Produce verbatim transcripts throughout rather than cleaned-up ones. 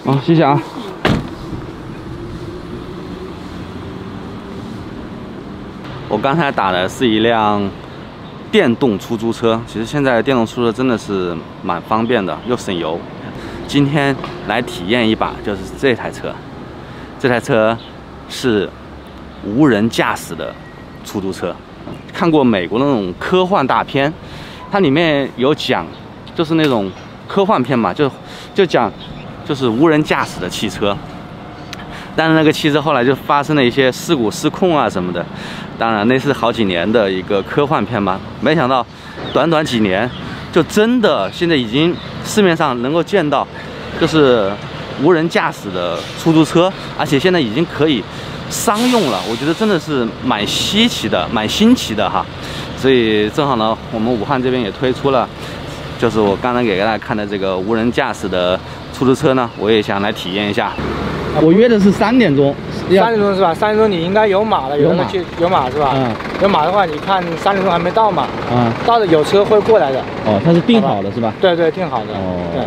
好，谢谢啊。我刚才打的是一辆电动出租车，其实现在电动出租车真的是蛮方便的，又省油。今天来体验一把，就是这台车。这台车是无人驾驶的出租车。看过美国那种科幻大片，它里面有讲，就是那种科幻片嘛，就就讲就是无人驾驶的汽车。但是那个汽车后来就发生了一些事故、失控啊什么的。当然，那是好几年的一个科幻片嘛，没想到短短几年，就真的现在已经市面上能够见到，就是无人驾驶的出租车，而且现在已经可以商用了。我觉得真的是蛮稀奇的，蛮新奇的哈。所以正好呢，我们武汉这边也推出了，就是我刚才给大家看的这个无人驾驶的出租车呢，我也想来体验一下。我约的是三点钟， 三点钟是吧？三点钟你应该有码了，有码去有码是吧？嗯，有码的话，你看三点钟还没到嘛？啊，到了有车会过来的。 哦，它是定好的是吧？ 对对，定好的。 哦。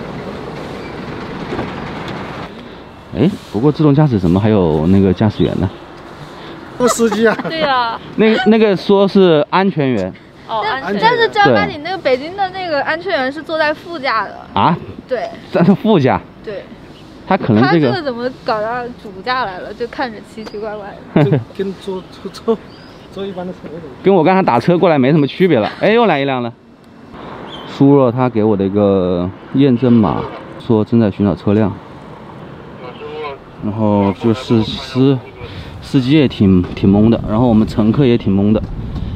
哎，不过自动驾驶怎么还有那个驾驶员呢？ 不司机啊？ 对呀。 那个那个说是安全员。 哦，安全。但是正儿八经那个北京的那个安全员是坐在副驾的。啊？对。 在副驾。 对。 他可能这个他这个怎么搞到主驾来了？就看着奇奇怪怪的， 跟坐坐坐坐一般的车跟我刚才打车过来没什么区别了。哎，又来一辆了。输入了他给我的一个验证码，说正在寻找车辆。然后就是司司机也挺挺懵的，然后我们乘客也挺懵的。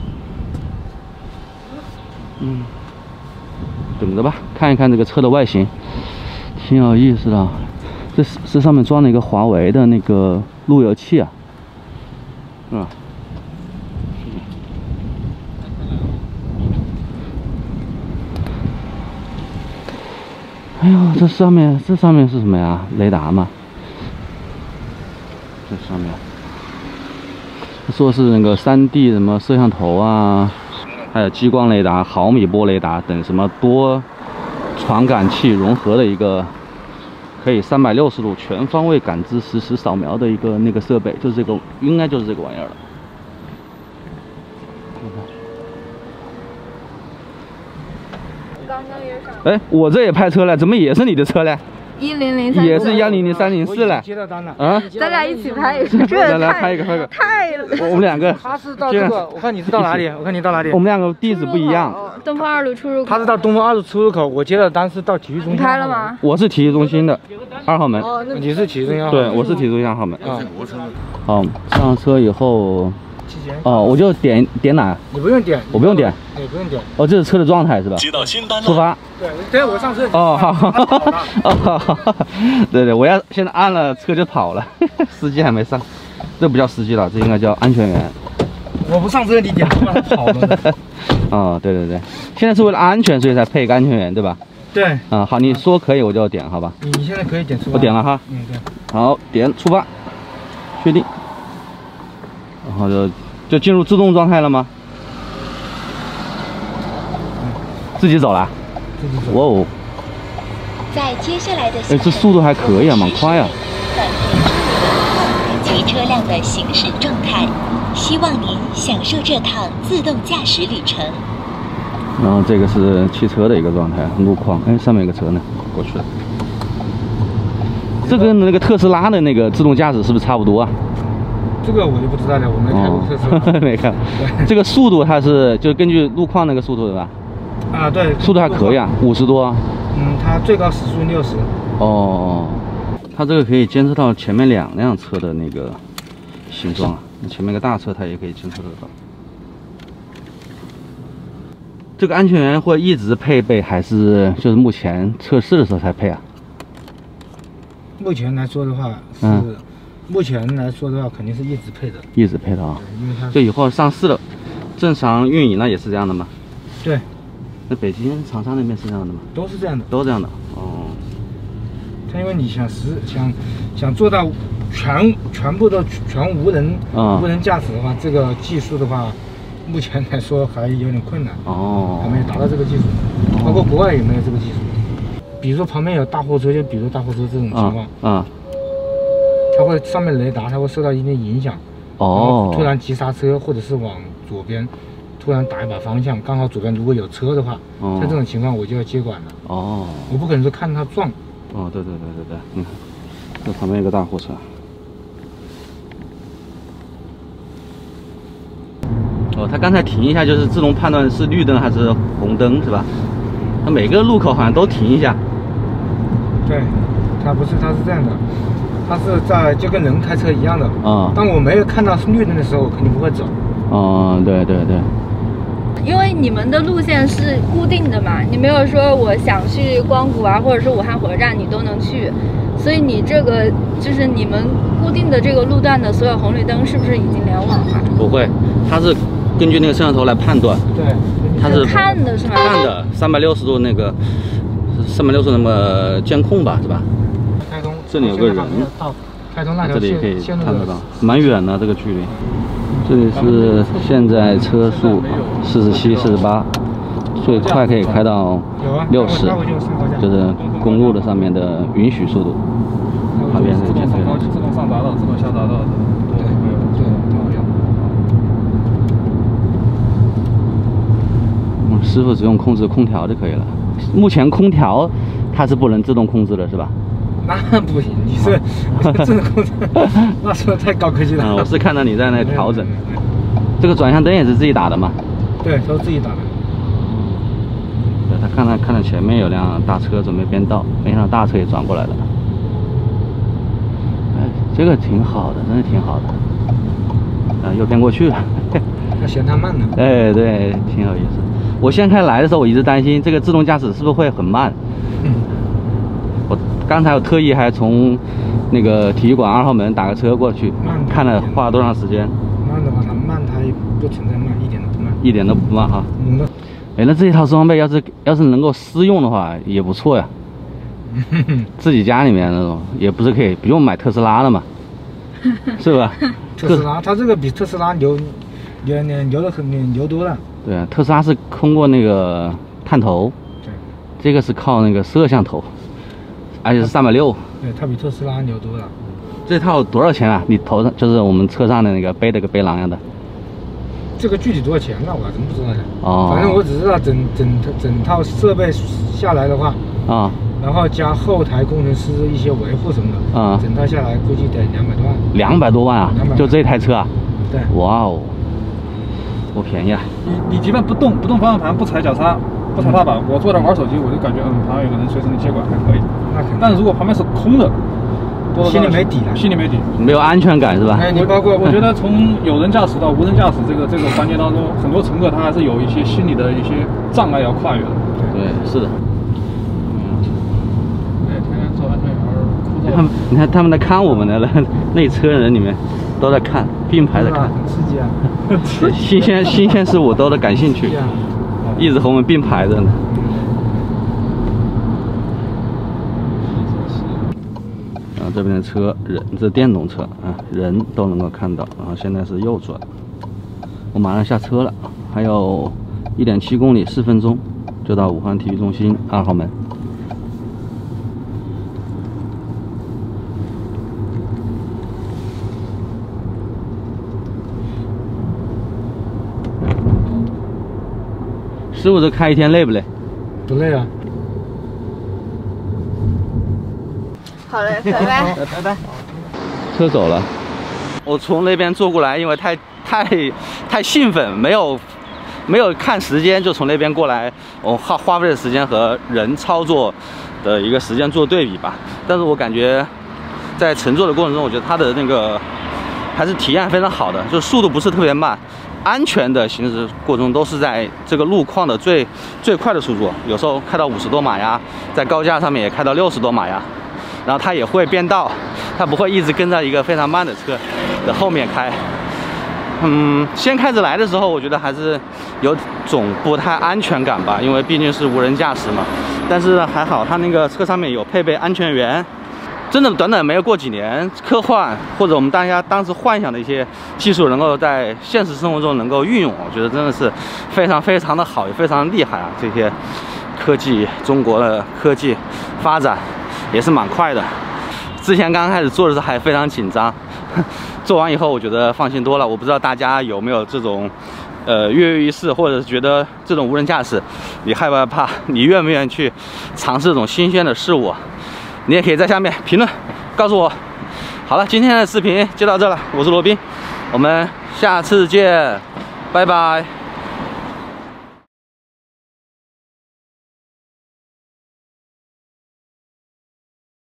嗯，等着吧，看一看这个车的外形，挺有意思的。这这上面装了一个华为的那个路由器啊，是吧？哎呦，这上面这上面是什么呀？雷达吗？这上面说是那个 三 D 什么摄像头啊，还有激光雷达、毫米波雷达等什么多传感器融合的一个。可以三百六十度全方位感知、实时扫描的一个那个设备，就是这个，应该就是这个玩意儿了。 刚刚约上。 哎，我这也派车了，怎么也是你的车嘞？ 一零零三也是幺零零三零四了。 接到单了啊！ 咱俩一起拍一个，这来拍一个，拍一个。 太…… 我们两个。 他是到这个，我看你是到哪里？我看你到哪里？ 我们两个地址不一样。 东风二路出入口。 他是到东风二路出入口，我接的单是到体育中心。 你拍了吗？ 我是体育中心的二号门。 哦，你是体育中心。 对，我是体育中心二号门。啊。好，上车以后。哦，我就点点哪？ 你不用点， 我不用点， 你不用点。 哦，这是车的状态是吧？ 接到新单了。 出发。 对，对，我上车。 哦，好。哦，对对，我要现在按了车就跑了，司机还没上，这不叫司机了，这应该叫安全员。 我不上车你点他妈跑了。 哦，对对对，现在是为了安全，所以才配一个安全员，对吧？ 对。 啊，好，你说可以我就点，好吧？ 你现在可以点出发。 我点了哈。 嗯，对。 好，点出发，确定，然后就。就进入自动状态了吗？自己走了。 自己走。 哇哦！ 在接下来的， 哎，这速度还可以啊，蛮快啊。 及车辆的行驶状态，希望您享受这趟自动驾驶旅程。 然后这个是汽车的一个状态，路况。哎，上面有个车呢，过去了。这跟那个特斯拉的那个自动驾驶是不是差不多啊？ 这个我就不知道了，我没开过特斯拉。 哦、没看。这个速度它是就根据路况那个速度对吧？ 啊，对。 速度还可以啊，五十多。 嗯，它最高时速六十。 哦，它这个可以监测到前面两辆车的那个形状啊，前面一个大车它也可以监测得到。这个安全员会一直配备，还是就是目前测试的时候才配啊？ 目前来说的话是。嗯，目前来说的话，肯定是一直配的， 一直配的啊。 因为它就以后上市了，正常运营了也是这样的吗？ 对。 那北京、长沙那边是这样的吗？ 都是这样的， 都这样的。哦。 它因为你想实想想做到全全部都全无人、嗯、无人驾驶的话，这个技术的话，目前来说还有点困难。哦。还没有达到这个技术，包括国外也没有这个技术。 比如说旁边有大货车，就比如大货车这种情况， 嗯， 它会上面雷达它会受到一定影响， 哦， 突然急刹车，或者是往左边突然打一把方向，刚好左边如果有车的话， 哦、 像这种情况我就要接管了。 哦， 我不可能说看它撞。 哦，对对对对对，你看，这旁边有个大货车。哦，它刚才停一下就是自动判断是绿灯还是红灯，是吧？它每个路口好像都停一下。 对，它不是，它是这样的，它是在就跟人开车一样的。 啊、嗯。 当我没有看到是绿灯的时候，我肯定不会走。 哦、嗯，对对对。 因为你们的路线是固定的嘛，你没有说我想去光谷啊，或者是武汉火车站，你都能去，所以你这个就是你们固定的这个路段的所有红绿灯是不是已经联网了？ 不会，它是根据那个摄像头来判断。 对， 它是看的是吗？ 看的，三百六十度那个，三百六十那么监控吧，是吧？ 开通， 这里有个人， 开通那条线， 这里可以看得到，蛮远的这个距离。这里是现在车速四十七、四十八，最快可以开到六十，就是公路的上面的允许速度。旁边是自动上高、自动上匝道、自动下匝道的， 对对都有。 嗯，师傅只用控制空调就可以了。目前空调它是不能自动控制的，是吧？ 那不行，你是自动控制，那说太高科技了。 嗯，我是看到你在那调整。这个转向灯也是自己打的吗？ 对，都是自己打的。 对，他看到看到前面有辆大车准备变道，没想到大车也转过来了。哎，这个挺好的，真的挺好的。啊，又变过去了。 他嫌它慢呢。 哎，对，挺有意思。我先开来的时候，我一直担心这个自动驾驶是不是会很慢。 嗯。我刚才我特意还从那个体育馆二号门打个车过去，看了花了多长时间。 慢的话，它慢，它不存在慢，一点都不慢， 一点都不慢哈。 嗯。 哎，那这一套装备要是要是能够私用的话，也不错呀。自己家里面那种，也不是可以不用买特斯拉了嘛，是吧？ 特斯拉，它这个比特斯拉牛牛牛牛的很牛多了。 对啊，特斯拉是通过那个探头， 对， 这个是靠那个摄像头，而且是三百六。 对，它比特斯拉牛多了。 这套多少钱啊？你头上就是我们车上的那个背的个背囊样的。 这个具体多少钱呢？我还真不知道呢。 哦。 反正我只知道整整整套设备下来的话， 啊， 然后加后台工程师一些维护什么的，啊，整套下来估计得两百多万。 两百多万啊？就这台车啊？ 对。 哇哦，不便宜啊！ 你你即便不动不动方向盘，不踩脚刹，不踩踏板，我坐那玩手机，我就感觉嗯，旁边有个人随时能接管，还可以。 那肯定。 但是如果旁边是空的， 心里没底了， 心里没底， 没有安全感是吧？ 哎，你包括我觉得从有人驾驶到无人驾驶这个这个环节当中，很多乘客他还是有一些心理的一些障碍要跨越的。 对，是的。 对，天天做安全员枯燥。 他们，你看他们在看我们的了，那车人里面都在看，并排在看， 很刺激啊！ 新鲜新鲜事物都在感兴趣，一直和我们并排着呢。这边的车人，这电动车啊，人都能够看到。然后现在是右转，我马上下车了，还有一点七公里，四分钟就到武汉体育中心二号门。师傅这开一天累不累？ 不累啊。 好嘞，拜拜， 拜拜。车走了，我从那边坐过来，因为太太太兴奋，没有没有看时间，就从那边过来。我花花费的时间和人操作的一个时间做对比吧。但是我感觉在乘坐的过程中，我觉得它的那个还是体验非常好的，就速度不是特别慢，安全的行驶过程中都是在这个路况的最最快的速度，有时候开到五十多码呀，在高架上面也开到六十多码呀。然后它也会变道，它不会一直跟在一个非常慢的车的后面开。嗯，先开始来的时候，我觉得还是有种不太安全感吧，因为毕竟是无人驾驶嘛。但是还好，它那个车上面有配备安全员。真的短短没有过几年，科幻或者我们大家当时幻想的一些技术，能够在现实生活中能够运用，我觉得真的是非常非常的好，也非常厉害啊！这些科技，中国的科技发展也是蛮快的。之前刚开始做的时候还非常紧张，做完以后我觉得放心多了。我不知道大家有没有这种呃跃跃欲试，或者是觉得这种无人驾驶你害不害怕？你愿不愿意去尝试这种新鲜的事物？你也可以在下面评论告诉我。好了，今天的视频就到这了，我是罗宾，我们下次见，拜拜。